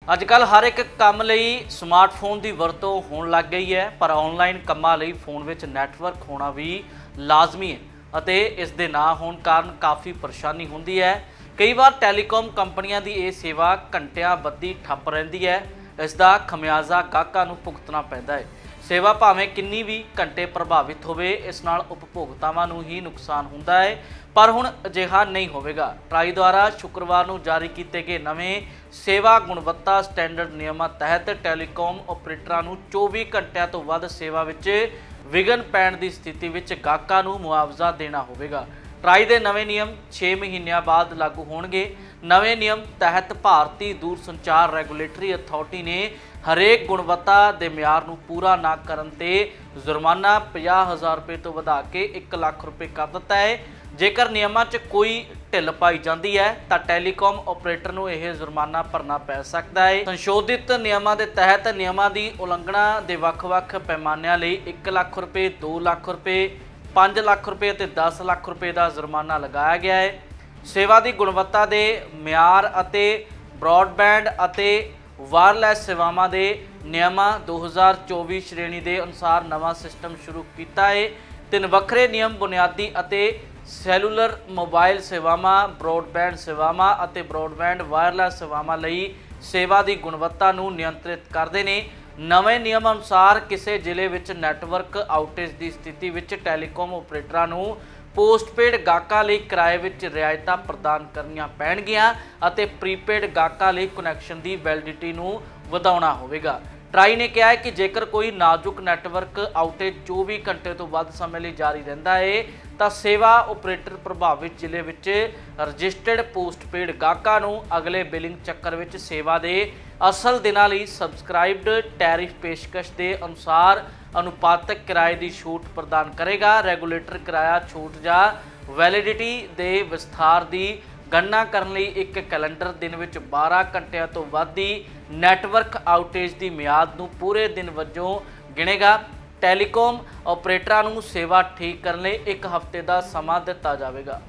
अजकल हर एक काम लई स्मार्टफोन की वरतों होण लग गई है, पर ऑनलाइन कामां लई फोन विच नैटवर्क होना भी लाजमी है अते इस दे ना होण कारण काफ़ी परेशानी हुंदी है। कई बार टैलीकॉम कंपनियां दी ये सेवा घंटियां बद्धी ठप्प रहिंदी है। इसका खमियाजा गाहकां नूं भुगतना पैंदा है। सेवा भावें किन्नी भी घंटे प्रभावित होवे, इस नाल उपभोक्तावां नूं ही नुकसान हुंदा है, पर हुण अजिहा नहीं होवेगा। ट्राई द्वारा शुक्रवार नूं जारी कीते गए नवें सेवा गुणवत्ता स्टैंडर्ड नियमां तहत टैलीकॉम ऑपरेटरां नूं 24 घंटिਆਂ ਤੋਂ ਵੱਧ सेवा विच विघन पैण की स्थिति विच गाहकां नूं मुआवजा देना होवेगा। ट्राई के नवे नियम 6 महीनों बाद लागू होणगे। नवे नियम तहत भारतीय दूरसंचार रैगूलेटरी अथॉरिटी ने हरेक गुणवत्ता के म्यार नूं पूरा ना करन ते जुर्माना 50,000 रुपये तो वधा के 1 लाख रुपये कर दिता है। जेकर नियमां 'च कोई ढिल पाई जाती है तो टैलीकॉम ऑपरेटर नूं यह जुर्माना भरना पै सकता है। संशोधित नियमां के तहत नियमां की उलंघना के वख-वख पैमानिਆਂ ਲਈ 1 लाख रुपये, 2 लाख रुपये, 5 लाख रुपये ते 10 लाख रुपये का जुर्माना लगाया गया है। सेवा की गुणवत्ता के म्यार अते ब्रॉडबैंड अते वायरलैस सेवावां के नियमां 2024 श्रेणी के अनुसार नवा सिस्टम शुरू किया है। 3 वखरे नियम बुनियादी अते सैलूलर मोबाइल सेवावां, ब्रॉडबैंड सेवावां अते ब्रॉडबैंड वायरलैस सेवावां लई सेवा की गुणवत्ता नूं नियंत्रित करते हैं। नवे नियम अनुसार किसी जिले विच नैटवर्क आउटेज की स्थिति विच टैलीकॉम ऑपरेटरां नूं पोस्टपेड गाहकां लई किराए विच रियायतां प्रदान करनियां पैणगीਆਂ ਅਤੇ प्रीपेड गाहकां लई कनैक्शन की वैलिडिटी नूं वधाउणा होवेगा। ट्राई ने कहा है कि जेकर कोई नाजुक नैटवर्क आउटेज 24 घंटे तो वध समय लिए जारी रहिंदा है तो सेवा ऑपरेटर प्रभावित जिले विच रजिस्टर्ड पोस्टपेड गाहकां नूं अगले बिलिंग चक्कर विच सेवा के असल दिनां लई सबसक्राइब्ड टैरिफ पेशकश के अनुसार अनुपातक किराए की छूट प्रदान करेगा। रेगूलेटर किराया छूट या वैलिडिटी के विस्तार की गणना करने लई एक कैलेंडर दिन विच 12 घंटिਆਂ तो वध दी नैटवर्क आउटेज की मियाद नूं पूरे दिन वजों गिणेगा। टैलीकॉम ऑपरेटरां नूं सेवा ठीक करने लई 1 हफ्ते का समा दिता जावेगा।